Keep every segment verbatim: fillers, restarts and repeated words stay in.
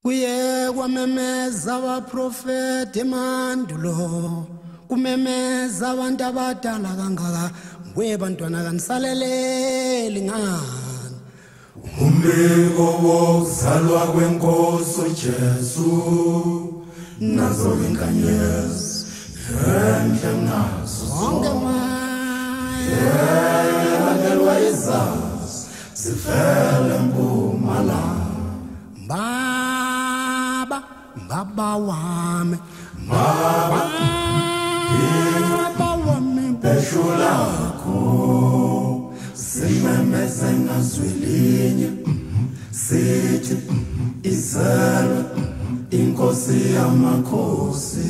Kuye kwamemeza abaprofeti emandulo kumemeza abantu abadala kangaka ngwe bantwana kanisaleleli ngani umbiko wokuzalwa kwenkosi uJesu nazo inkanyezi enhle nazo zonke landelwa izazi zivele mpumalanga baba baba wami baba baba wami beshulakho simemeze ngazwilinye sithi izalwe inkosi yamakhosi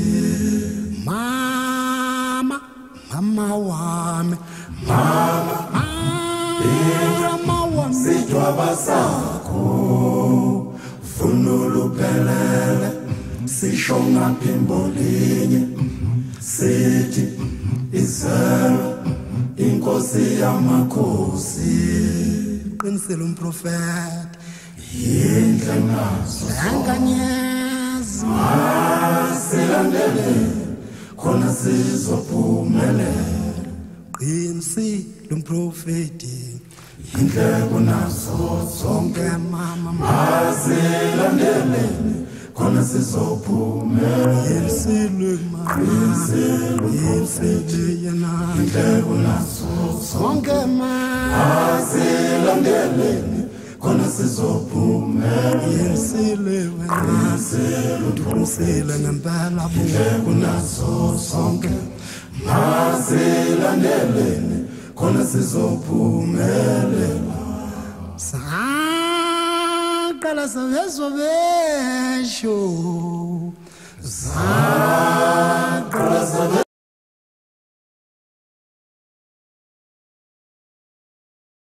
mama mama wami mama mama wami sijwaba sakho funulu pelele sisho ngaphimbolinye sithi izalwe inkosi yamakhosi qinisele umprofeti yinhle nazo yankanyezi silandele khona sizophumelela qinisele umprofeti yinhle kunazo zonke mama masilandele khona sizophumelela qinisele qinisele yena yinhle kunazo zonke masilandele khona sizophumelela qinisele wena qinisele ngempela yinhle kunazo zonke masilandele khona sizophumelela saqala savezwa besho